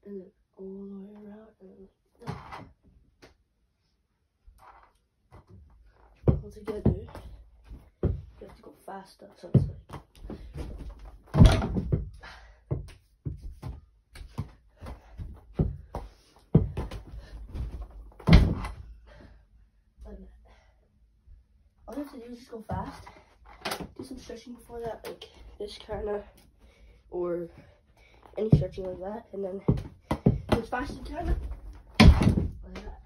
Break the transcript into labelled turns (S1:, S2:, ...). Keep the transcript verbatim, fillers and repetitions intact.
S1: and then all the way around, and then all together. You have to go faster, so it's like. All you have to do is just go fast. Do some stretching before that, like this kind of, or any stretching like that, and then go as fast as you can. Like that.